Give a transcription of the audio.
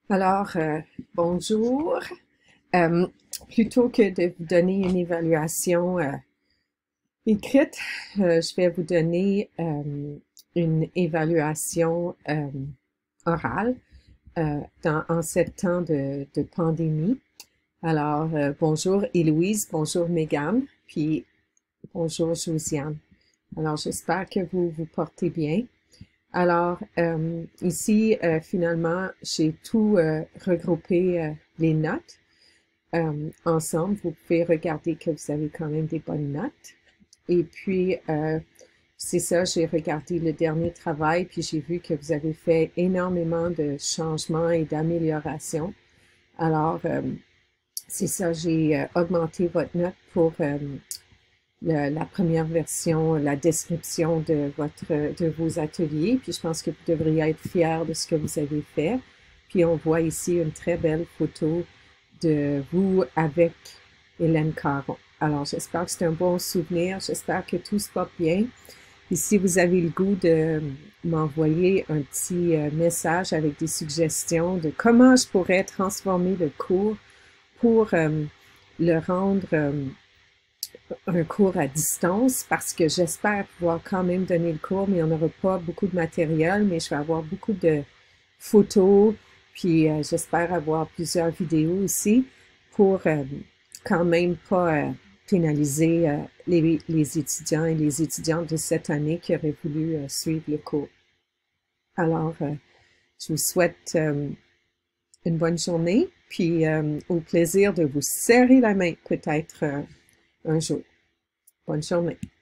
Alors, bonjour. Euh, Plutôt que de vous donner une évaluation écrite, je vais vous donner une évaluation orale en ces temps de pandémie. Alors, bonjour Héloïse, bonjour Mégane, puis bonjour Josiane. Alors, j'espère que vous vous portez bien. Alors, ici, finalement, j'ai tout regroupé les notes ensemble. Vous pouvez regarder que vous avez quand même des bonnes notes. Et puis, c'est ça, j'ai regardé le dernier travail, puis j'ai vu que vous avez fait énormément de changements et d'améliorations. Alors, c'est ça, j'ai augmenté votre note pour la première version, la description de vos ateliers. Puis je pense que vous devriez être fiers de ce que vous avez fait. Puis on voit ici une très belle photo de vous avec Hélène Caron. Alors j'espère que c'est un bon souvenir. J'espère que tout se porte bien. Et si vous avez le goût de m'envoyer un petit message avec des suggestions de comment je pourrais transformer le cours pour le rendre un cours à distance parce que j'espère pouvoir quand même donner le cours, mais on n'aura pas beaucoup de matériel, mais je vais avoir beaucoup de photos, puis j'espère avoir plusieurs vidéos aussi pour quand même pas pénaliser les étudiants et les étudiantes de cette année qui auraient voulu suivre le cours. Alors, je vous souhaite une bonne journée, puis au plaisir de vous serrer la main peut-être un jour. Bonne journée.